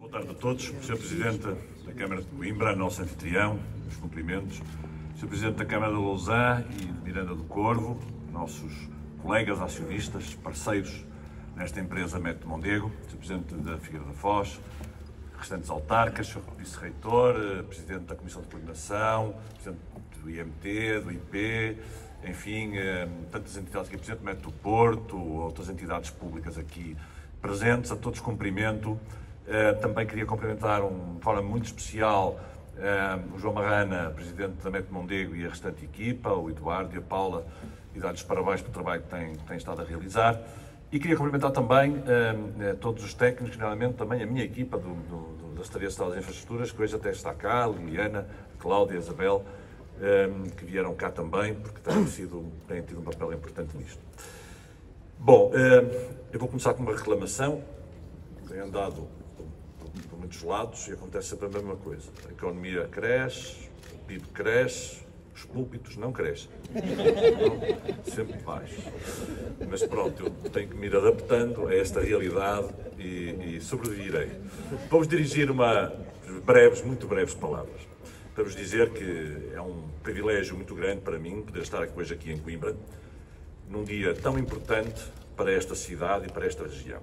Boa tarde a todos. Sr. Presidente da Câmara de Coimbra, nosso anfitrião, os cumprimentos. Sr. Presidente da Câmara de Lousã e de Miranda do Corvo, nossos colegas acionistas, parceiros nesta empresa Método Mondego, Sr. Presidente da Figueira da Foz, restantes autarcas, Sr. Vice-Reitor, Presidente da Comissão de Coordenação, Presidente do IMT, do IP, enfim, tantas entidades aqui, Presidente do Método do Porto, outras entidades públicas aqui presentes, a todos cumprimento. Também queria cumprimentar de forma muito especial o João Marrana, Presidente da Método Mondego, e a restante equipa, o Eduardo e a Paula, e dar-lhes parabéns pelo trabalho que têm estado a realizar. E queria cumprimentar também todos os técnicos, generalmente também a minha equipa da Secretaria de Estado das Infraestruturas, que hoje até está cá, Liliana, Cláudia, Isabel, que vieram cá também, porque têm tido um papel importante nisto. Bom, eu vou começar com uma reclamação. Tenho andado por muitos lados e acontece sempre a mesma coisa. A economia cresce, o PIB cresce, os púlpitos não crescem. Não, sempre baixo. Mas pronto, eu tenho que me ir adaptando a esta realidade e sobreviverei. Vou-vos dirigir muito breves palavras, para vos dizer que é um privilégio muito grande para mim poder estar hoje aqui em Coimbra, num dia tão importante para esta cidade e para esta região.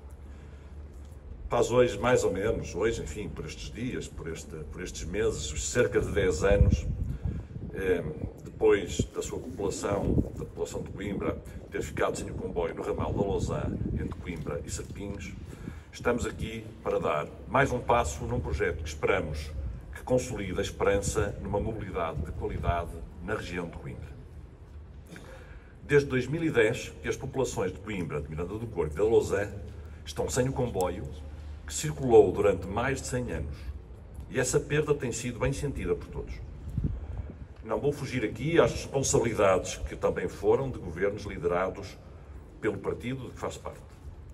Faz hoje, mais ou menos, enfim, por estes dias, por estes meses, cerca de 10 anos, depois da sua população, da população de Coimbra, ter ficado sem o comboio no ramal da Lousã, entre Coimbra e Serpinhos, estamos aqui para dar mais um passo num projeto que esperamos que consolide a esperança numa mobilidade de qualidade na região de Coimbra. Desde 2010, que as populações de Coimbra, de Miranda do Corvo e da Lousã estão sem o comboio, que circulou durante mais de 100 anos. E essa perda tem sido bem sentida por todos. Não vou fugir aqui às responsabilidades que também foram de governos liderados pelo partido de que faço parte.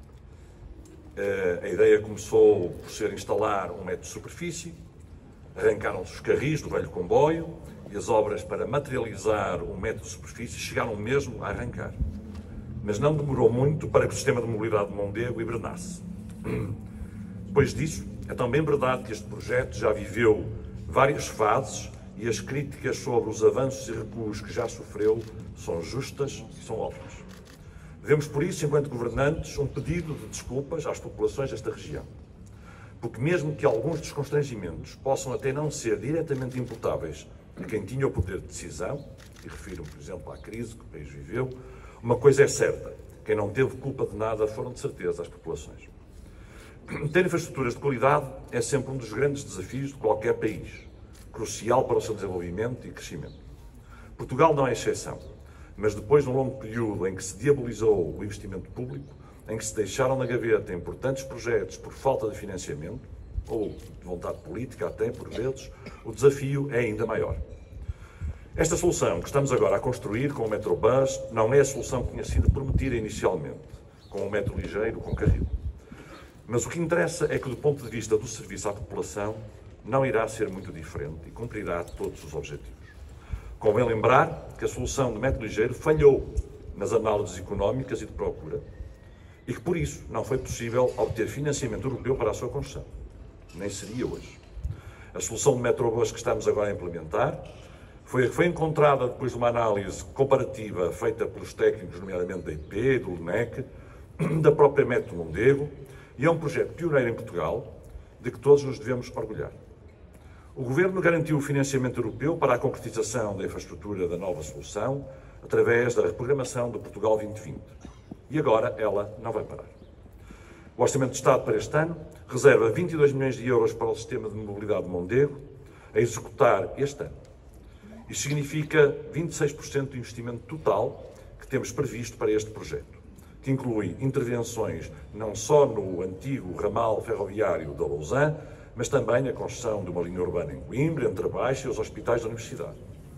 A ideia começou por ser instalar um metro de superfície, arrancaram-se os carris do velho comboio e as obras para materializar o metro de superfície chegaram mesmo a arrancar. Mas não demorou muito para que o sistema de mobilidade de Mondego hibernasse. Depois disso, é também verdade que este projeto já viveu várias fases e as críticas sobre os avanços e recuos que já sofreu são justas e são óbvias. Devemos, por isso, enquanto governantes, um pedido de desculpas às populações desta região. Porque mesmo que alguns dos constrangimentos possam até não ser diretamente imputáveis a quem tinha o poder de decisão, e refiro-me, por exemplo, à crise que o país viveu, uma coisa é certa: quem não teve culpa de nada foram, de certeza, as populações. Ter infraestruturas de qualidade é sempre um dos grandes desafios de qualquer país, crucial para o seu desenvolvimento e crescimento. Portugal não é exceção, mas depois de um longo período em que se diabolizou o investimento público, em que se deixaram na gaveta importantes projetos por falta de financiamento, ou de vontade política até, por vezes, o desafio é ainda maior. Esta solução que estamos agora a construir com o Metrobus não é a solução que tinha sido prometida inicialmente, com o metro ligeiro com carril. Mas o que interessa é que, do ponto de vista do serviço à população, não irá ser muito diferente e cumprirá todos os objetivos. Convém lembrar que a solução do metro ligeiro falhou nas análises económicas e de procura e que, por isso, não foi possível obter financiamento europeu para a sua construção. Nem seria hoje. A solução do Metrobus que estamos agora a implementar foi encontrada depois de uma análise comparativa feita pelos técnicos, nomeadamente da IP, do LNEC, da própria Método Mondego, e é um projeto pioneiro em Portugal, de que todos nos devemos orgulhar. O Governo garantiu o financiamento europeu para a concretização da infraestrutura da nova solução, através da reprogramação do Portugal 2020. E agora ela não vai parar. O Orçamento de Estado para este ano reserva 22 milhões de euros para o sistema de mobilidade de Mondego, a executar este ano. Isto significa 26% do investimento total que temos previsto para este projeto, que inclui intervenções não só no antigo ramal ferroviário da Lousã, mas também a construção de uma linha urbana em Coimbra, entre a Baixa e os hospitais da Universidade.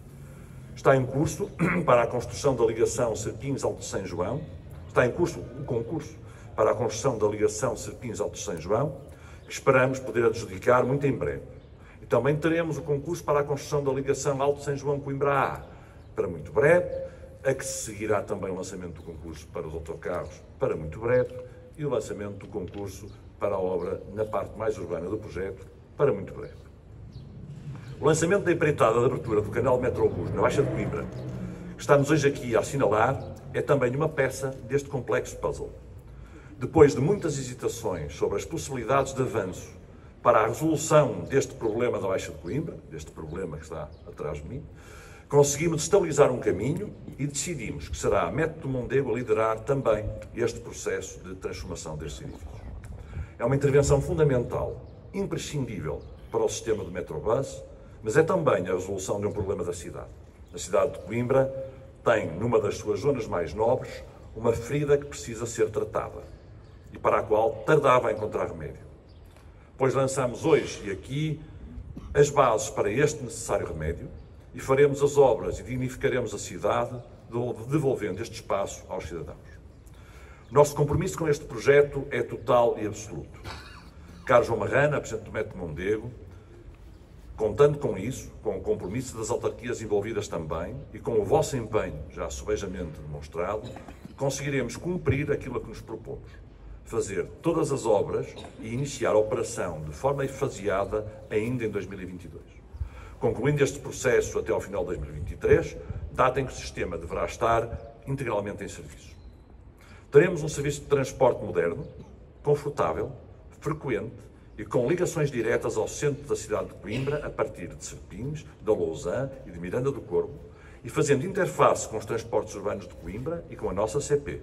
Está em curso para a construção da ligação Serpins-Alto de São João, está em curso o concurso para a construção da ligação Serpins-Alto de São João, que esperamos poder adjudicar muito em breve. E também teremos o concurso para a construção da ligação Alto de São João-Coimbra A, para muito breve, a que se seguirá também o lançamento do concurso para os autocarros para muito breve e o lançamento do concurso para a obra na parte mais urbana do projeto, para muito breve. O lançamento da empreitada de abertura do canal Metrobus na Baixa de Coimbra, que estamos hoje aqui a assinalar, é também uma peça deste complexo puzzle. Depois de muitas hesitações sobre as possibilidades de avanço para a resolução deste problema da Baixa de Coimbra, deste problema que está atrás de mim, conseguimos estabilizar um caminho e decidimos que será a Metro de Mondego a liderar também este processo de transformação destes edifícios. É uma intervenção fundamental, imprescindível para o sistema do Metrobus, mas é também a resolução de um problema da cidade. A cidade de Coimbra tem, numa das suas zonas mais nobres, uma ferida que precisa ser tratada e para a qual tardava a encontrar remédio. Pois lançamos hoje e aqui as bases para este necessário remédio e faremos as obras e dignificaremos a cidade, devolvendo este espaço aos cidadãos. O nosso compromisso com este projeto é total e absoluto. Caro João Marrana, Presidente do Metro de Mondego, contando com isso, com o compromisso das autarquias envolvidas também e com o vosso empenho já subejamente demonstrado, conseguiremos cumprir aquilo a que nos propomos. Fazer todas as obras e iniciar a operação de forma faseada ainda em 2022. Concluindo este processo até ao final de 2023, data em que o sistema deverá estar integralmente em serviço. Teremos um serviço de transporte moderno, confortável, frequente e com ligações diretas ao centro da cidade de Coimbra, a partir de Serpins, da Lousã e de Miranda do Corvo, e fazendo interface com os transportes urbanos de Coimbra e com a nossa CP.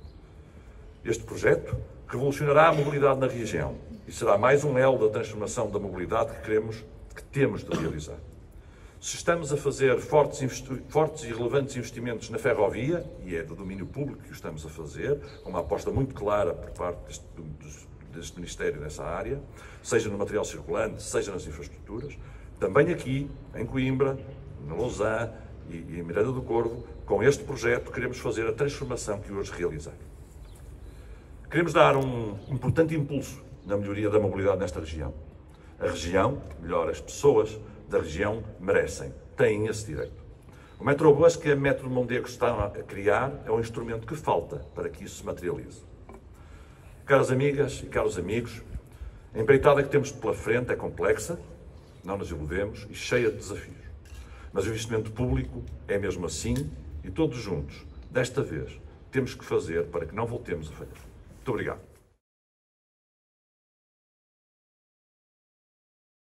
Este projeto revolucionará a mobilidade na região e será mais um elo da transformação da mobilidade que temos de realizar. Se estamos a fazer fortes e relevantes investimentos na ferrovia, e é do domínio público que o estamos a fazer, com uma aposta muito clara por parte deste Ministério nessa área, seja no material circulante, seja nas infraestruturas, também aqui, em Coimbra, na Lousã e em Miranda do Corvo, com este projeto queremos fazer a transformação que hoje realizar. Queremos dar um importante impulso na melhoria da mobilidade nesta região. A região, melhor, as pessoas da região merecem, têm esse direito. O Metrobus que a Metro de Mondego está a criar é um instrumento que falta para que isso se materialize. Caras amigas e caros amigos, a empreitada que temos pela frente é complexa, não nos iludemos, e cheia de desafios. Mas o investimento público é mesmo assim e todos juntos, desta vez, temos que fazer para que não voltemos a falhar. Muito obrigado.